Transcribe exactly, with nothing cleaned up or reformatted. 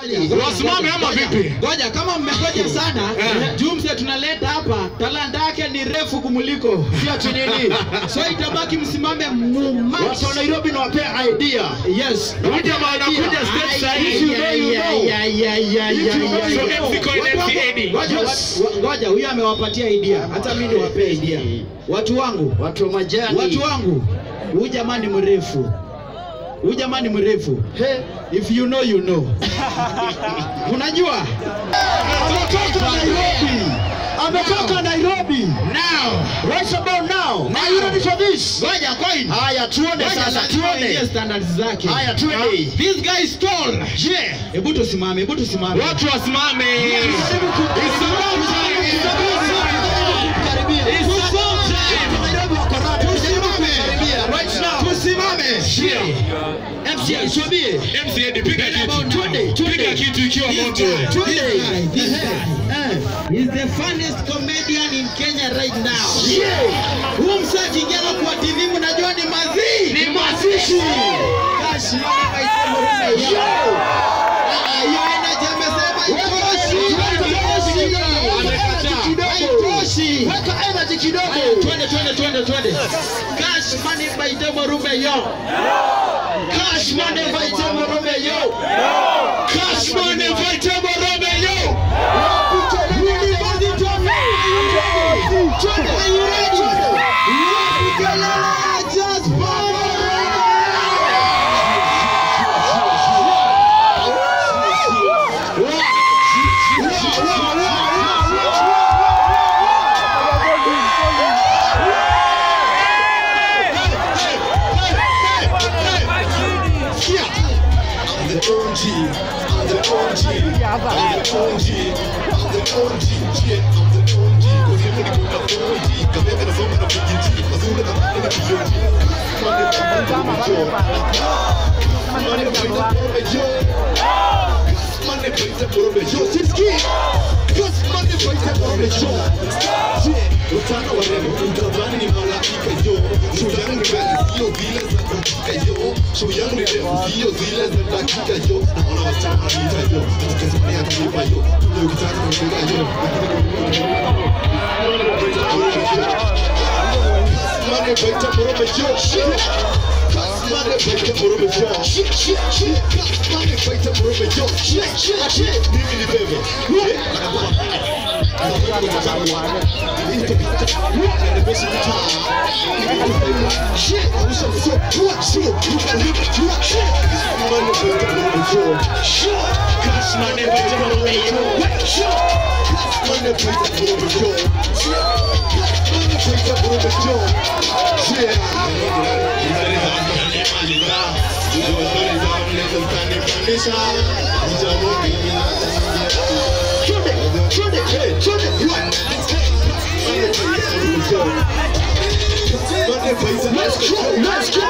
Wasimame ama vipi? Ngoja kama mmegoja sana, Jumse tunaleta hapa, talanta yake ni refu kumuliko. Sio chenye. So itabaki msimame mumax. Watu wa Nairobi na wapea idea. Yes. Huyu jamaa anakuja stage sahihi. Ya ya ya ya. So M C Coin M C Eddie. Ngoja huyu amewapatia idea. Hata mimi niwapee idea. Watu wangu, watu wa majani. Watu wangu. Huyu jamaa ni mrefu. Huyu jamaa ni mrefu. Hey, if you know you know. Unajua? Ametoka Nairobi. Ametoka Nairobi. Now, right about now. Are you ready for this? Ngoja Coin. Haya tuone sasa, tuone standards zake. Haya tuone. This guy is tall. Yeah. Hebu tusimame, hebu tusimame. Watu wasimame. M C Eddie, M C Eddie, piga kitu. Piga kitu ikiwa moto. Today, this guy is the funniest comedian in Kenya right now. Yeah. Huyu msaki ingia kwa T V mnajua ni mazi. Ni mazishi. Cash mama isemo rume yo. Ah, hiyo energy amesema itoshi. Itoshi. Weka energy kidogo. Twende twende twende twende. Cash money by Demo Rume yo. Cash money by Demo Rume yo. Cash money by Demo Rume yo. Are you ready? Just O G, I'm the O G, I'm the O G, I'm the O G, yeah, I'm the O G. Cause you really got the O G, cause they're gonna phone with a big G, cause who the hell is the O G? Money, money, money, money, yo, Siski, cause money, money, yo, yeah. Utana waremo, utadhani ni malaika yo. Show yangu ni refu, sio zile za dakika yo. Show yangu ni refu, sio zile za dakika yo. Naona wasichana wananiita yo, tukasema ya kulipa yo. Leo kitaka kuongea yo. Money baita morobe yo, shit. Money baita morobe yo, shit shit shit. Money baita morobe yo, shit shit shit. Mimi ni bebe, shit, I wish I was so what shit, you can live it, what shit. Money for the money, shit. Cash money for the money, shit. Cash money for the money, shit. Cash money for the money, shit. Let's go, let's go.